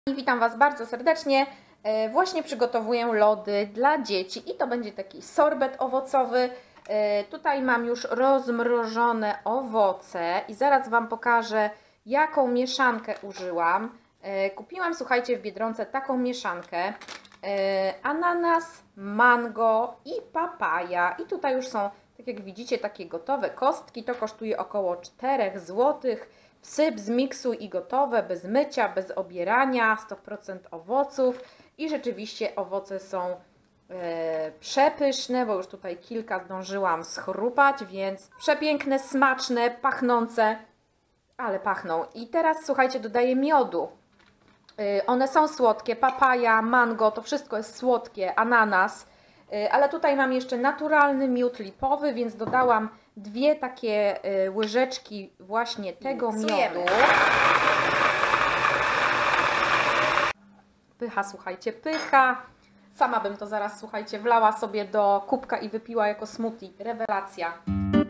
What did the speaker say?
Witam Was bardzo serdecznie. Właśnie przygotowuję lody dla dzieci i to będzie taki sorbet owocowy. Tutaj mam już rozmrożone owoce i zaraz Wam pokażę, jaką mieszankę użyłam. Kupiłam, słuchajcie, w Biedronce taką mieszankę. Ananas, mango i papaja. I tutaj już są, tak jak widzicie, takie gotowe kostki. To kosztuje około 4 zł. Wsyp, zmiksuj i gotowe, bez mycia, bez obierania, 100% owoców. I rzeczywiście owoce są przepyszne, bo już tutaj kilka zdążyłam schrupać, więc przepiękne, smaczne, pachnące, ale pachną. I teraz, słuchajcie, dodaję miodu. One są słodkie, papaja, mango, to wszystko jest słodkie, ananas, ale tutaj mam jeszcze naturalny miód lipowy, więc dodałam 2 takie łyżeczki właśnie tego miodu. Pycha, słuchajcie, pycha. Sama bym to zaraz, słuchajcie, wlała sobie do kubka i wypiła jako smoothie. Rewelacja.